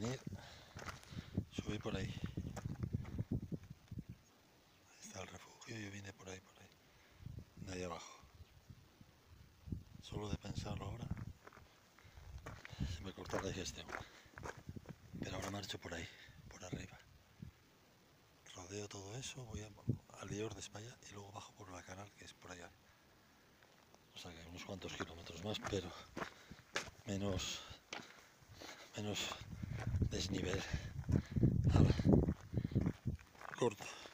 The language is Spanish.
venir, subí por ahí. Ahí está el refugio, yo vine por ahí, de ahí abajo. Solo de pensarlo ahora, se me corta la digestión. Pero ahora marcho por ahí, por arriba. Rodeo todo eso, voy al Villor de España y luego bajo por la canal, que es por allá. O sea que hay unos cuantos kilómetros más, pero menos desnivel. Corto.